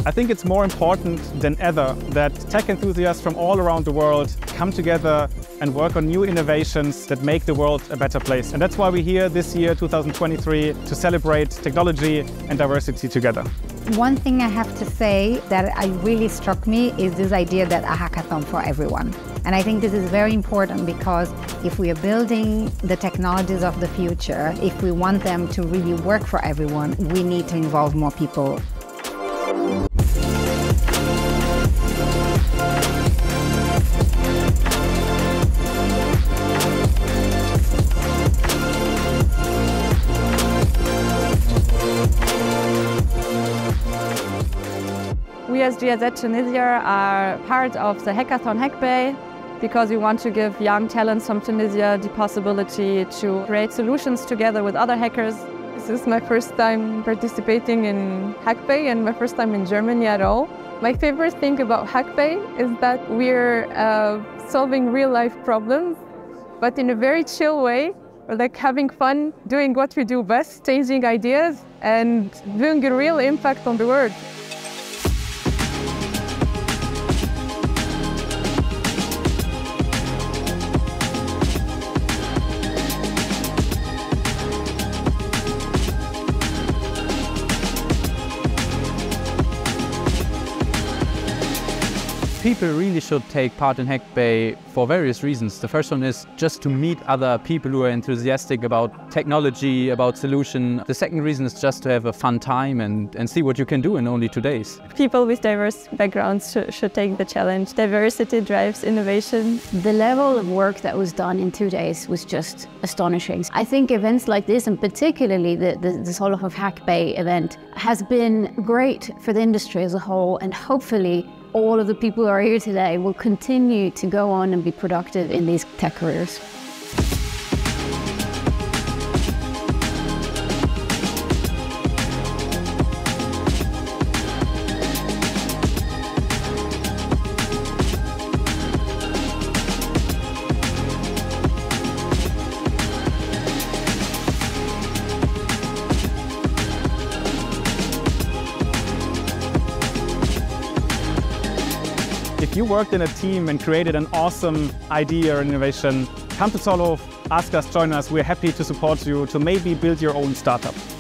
I think it's more important than ever that tech enthusiasts from all around the world come together and work on new innovations that make the world a better place. And that's why we're here this year, 2023, to celebrate technology and diversity together. One thing I have to say that really struck me is this idea that a hackathon for everyone. And I think this is very important because if we are building the technologies of the future, if we want them to really work for everyone, we need to involve more people. We as GIZ Tunisia are part of the hackathon Hackbay because we want to give young talents from Tunisia the possibility to create solutions together with other hackers. This is my first time participating in Hackbay and my first time in Germany at all. My favorite thing about Hackbay is that we're solving real-life problems, but in a very chill way. We're like having fun, doing what we do best, changing ideas and doing a real impact on the world. People really should take part in Hackbay for various reasons. The first one is just to meet other people who are enthusiastic about technology, about solution. The second reason is just to have a fun time and see what you can do in only 2 days. People with diverse backgrounds should take the challenge. Diversity drives innovation. The level of work that was done in 2 days was just astonishing. I think events like this, and particularly the ZOLLHOF Hackbay event, has been great for the industry as a whole, and hopefully all of the people who are here today will continue to go on and be productive in these tech careers. If you worked in a team and created an awesome idea or innovation, come to ZOLLHOF, ask us, join us. We're happy to support you to maybe build your own startup.